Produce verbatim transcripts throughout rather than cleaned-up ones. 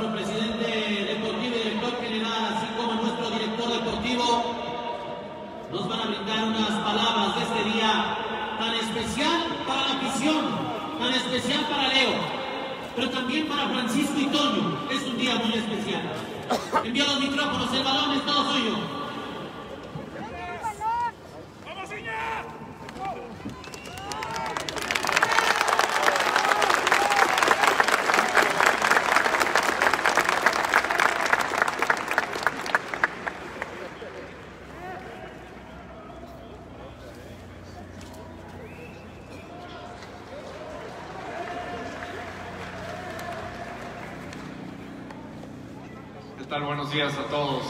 nuestro presidente deportivo y director general, así como nuestro director deportivo, nos van a brindar unas palabras de este día tan especial para la afición, tan especial para Leo, pero también para Francisco y Toño. Es un día muy especial. Envío los micrófonos, el balón es todo suyo. ¿Qué tal? Buenos días a todos.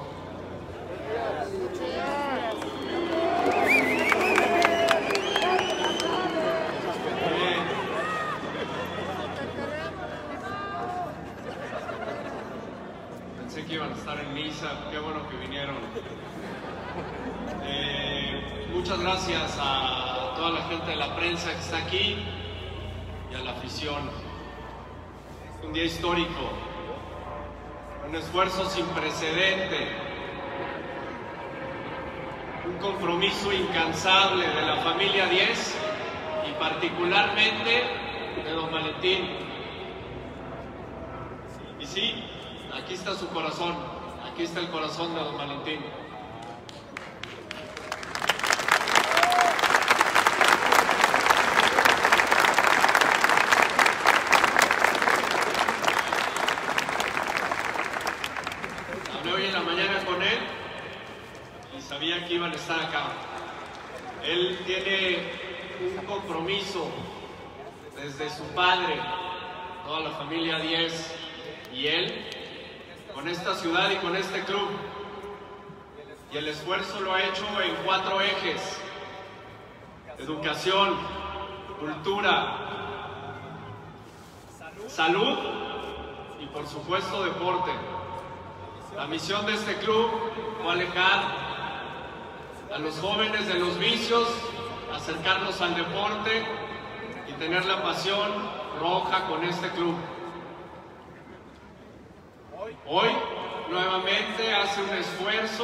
Bien. Pensé que iban a estar en misa, qué bueno que vinieron. Eh, muchas gracias a toda la gente de la prensa que está aquí y a la afición. Es un día histórico. Un esfuerzo sin precedente, un compromiso incansable de la familia diez y particularmente de don Valentín. Y sí, aquí está su corazón, aquí está el corazón de don Valentín. Sabía que iban a estar acá. Él tiene un compromiso desde su padre, toda la familia diez y él, con esta ciudad y con este club. Y el esfuerzo lo ha hecho en cuatro ejes: educación, cultura, salud y por supuesto deporte. La misión de este club fue alejar a los jóvenes de los vicios, acercarlos al deporte y tener la pasión roja con este club. Hoy, nuevamente, hace un esfuerzo,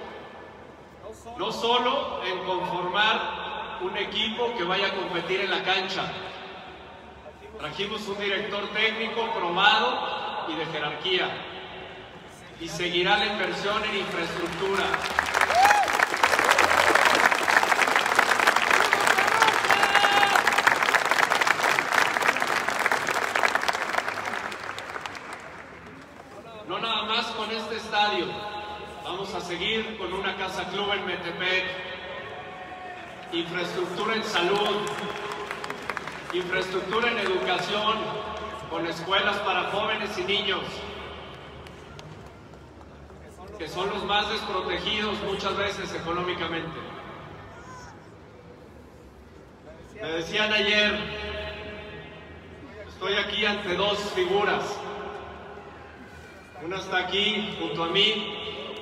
no solo en conformar un equipo que vaya a competir en la cancha. Trajimos un director técnico probado y de jerarquía, y seguirá la inversión en infraestructura. No nada más con este estadio, vamos a seguir con una casa club en Metepec, infraestructura en salud, infraestructura en educación, con escuelas para jóvenes y niños, que son los más desprotegidos muchas veces económicamente. Me decían ayer, estoy aquí ante dos figuras. Una está aquí, junto a mí.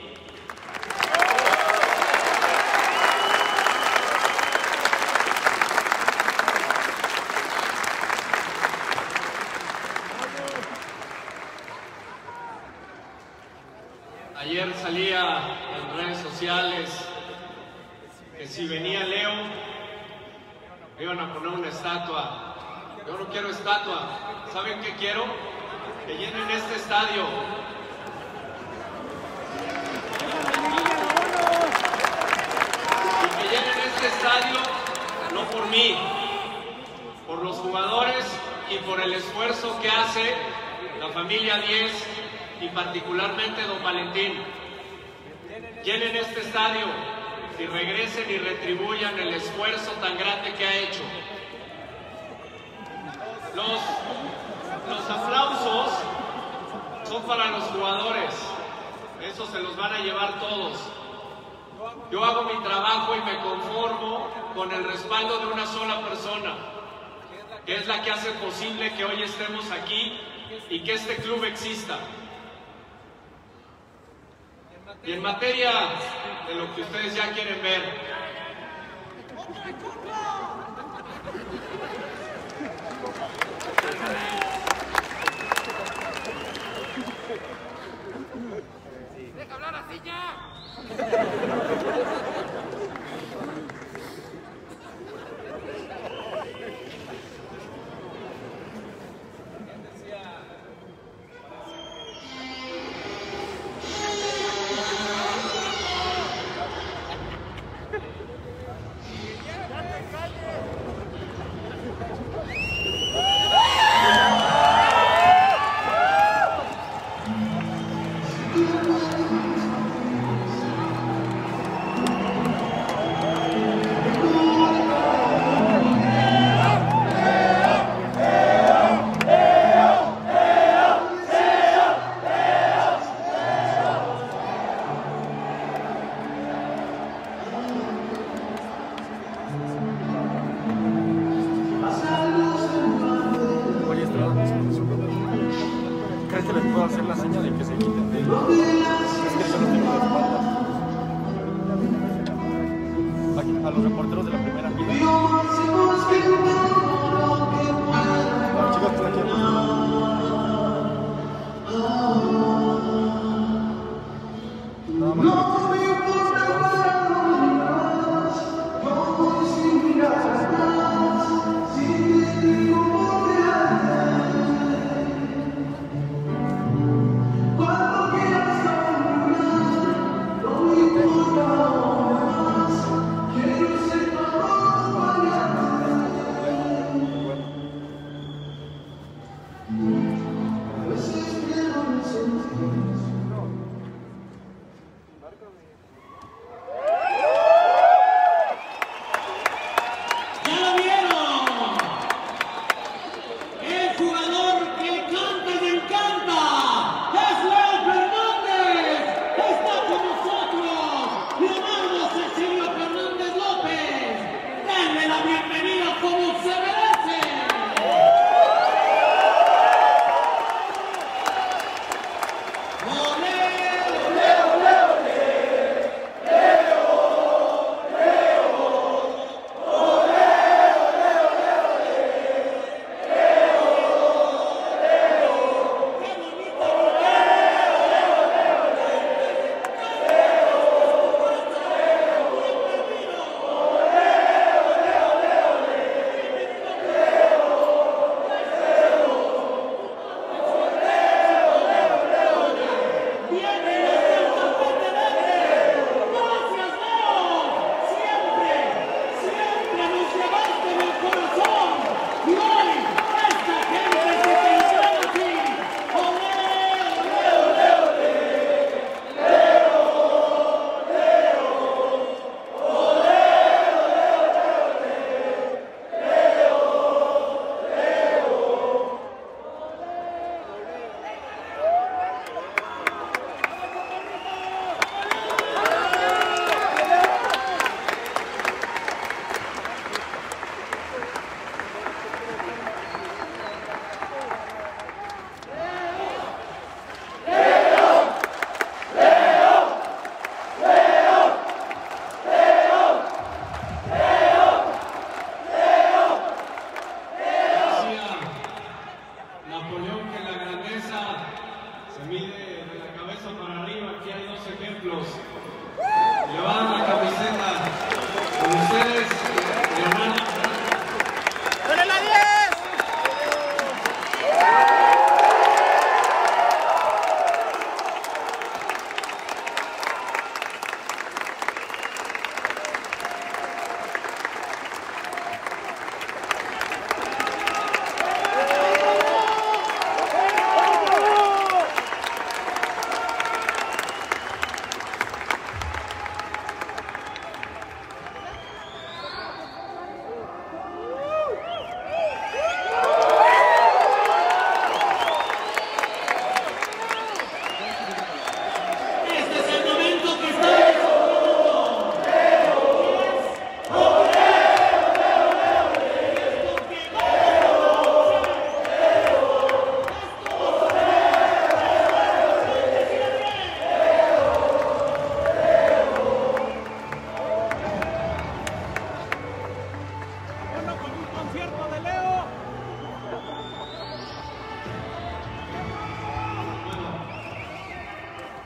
Ayer salía en redes sociales que si venía Leo, me iban a poner una estatua. Yo no quiero estatua. ¿Saben qué quiero? Que llenen este estadio. Y que llenen este estadio no por mí, por los jugadores y por el esfuerzo que hace la familia diez y particularmente don Valentín. Llenen este estadio y regresen y retribuyan el esfuerzo tan grande que ha hecho. Los Los aplausos son para los jugadores, esos se los van a llevar todos. Yo hago mi trabajo y me conformo con el respaldo de una sola persona, que es la que hace posible que hoy estemos aquí y que este club exista. Y en materia de lo que ustedes ya quieren ver,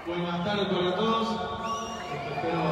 Buenas tardes para todos. Espero,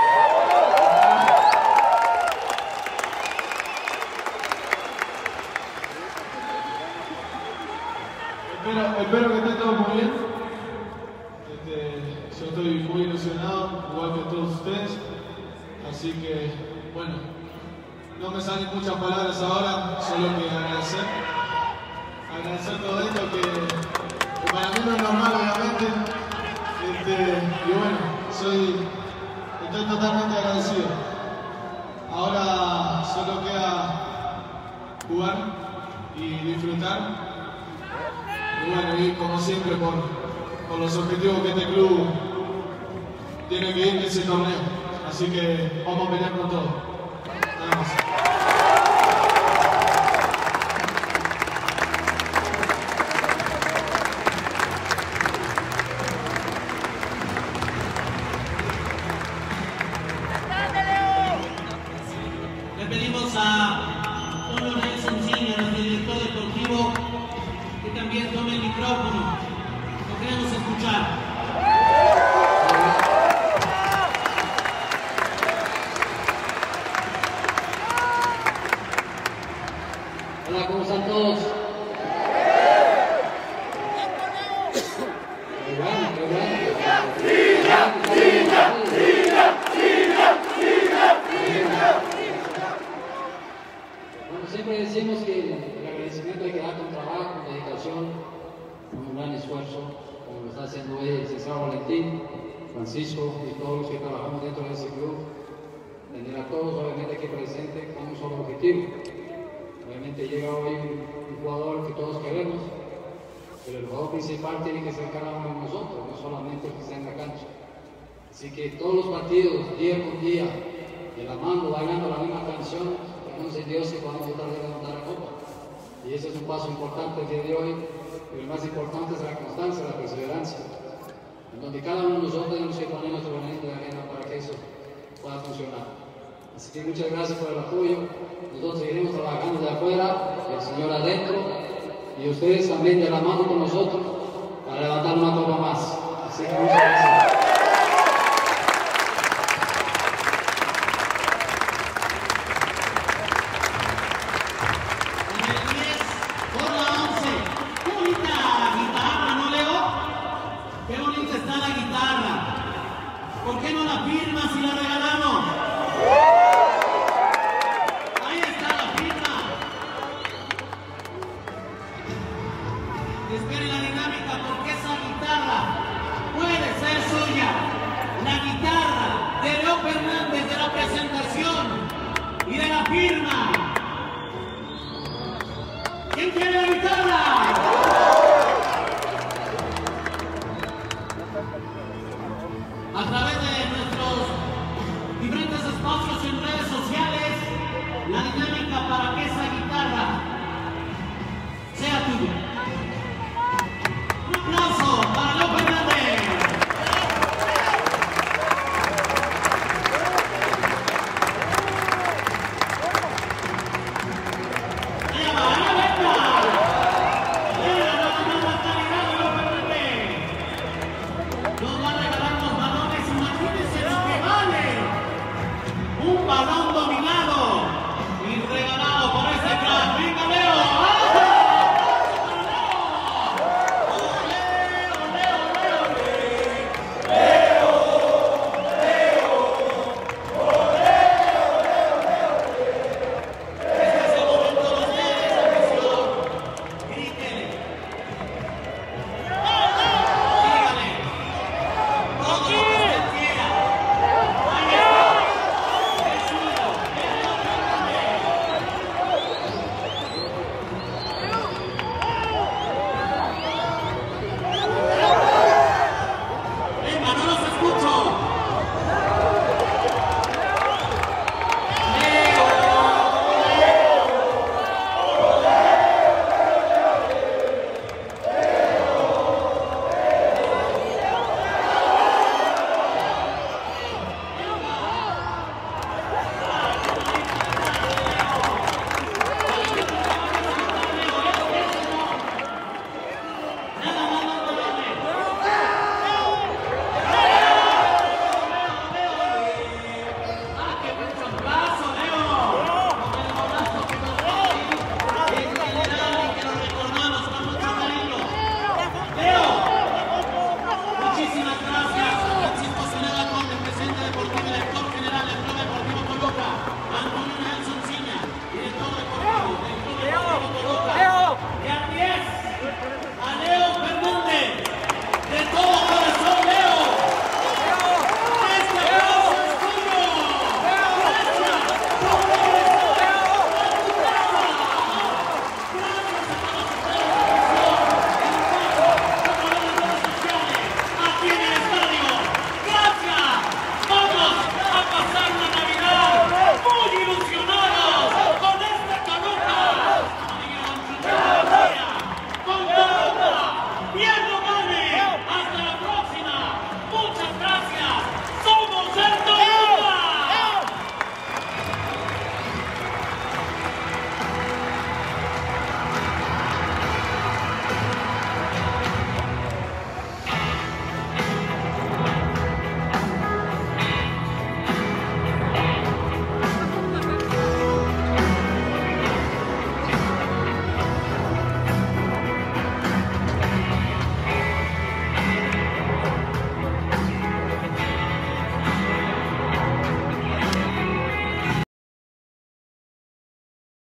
espero, espero que esté todo muy bien. Este, yo estoy muy ilusionado, igual que todos ustedes. Así que, bueno, no me salen muchas palabras ahora, solo que agradecer. Agradecer todo esto que, que para mí no es normal, obviamente. Este, y bueno, soy, estoy totalmente agradecido. Ahora solo queda jugar y disfrutar. Y bueno, ir como siempre por, por los objetivos que este club tiene que ir en ese torneo. Así que vamos a pelear con todo. Nada más. Le pedimos a don Lorenzo Encina, nuestro director deportivo, que también tome el micrófono. Lo queremos escuchar. Hola, ¿cómo están todos? Qué bueno, qué bueno. Bueno, siempre decimos que el agradecimiento hay que dar con trabajo, con dedicación, con un gran esfuerzo, como lo está haciendo hoy César Valentín, Francisco y todos los que trabajamos dentro de ese club. Tener a todos obviamente aquí presentes con un solo objetivo. Obviamente llega hoy un, un jugador que todos queremos, pero el jugador principal tiene que ser cada uno de nosotros, no solamente el que está en la cancha. Así que todos los partidos, día con día, de la mano, bailando la misma canción, entonces Dios que vamos a tratar de levantar la copa. Y ese es un paso importante el día de hoy, pero el más importante es la constancia, la perseverancia, en donde cada uno de nosotros tenemos que poner nuestro granito de arena para que eso pueda funcionar. Así que muchas gracias por el apoyo. Nosotros seguiremos trabajando de afuera, el Señor adentro, y ustedes también de la mano con nosotros para levantar una copa más. Así que muchas gracias. En el diez por la once. ¡Qué bonita guitarra, no, Leo! ¡Qué bonita está la guitarra! ¿Por qué no la firmas y la regalamos? Ahí está la firma. Esperen la dinámica porque esa guitarra puede ser suya. La guitarra de Leo Fernández, de la presentación y de la firma. ¿Quién quiere la guitarra? A través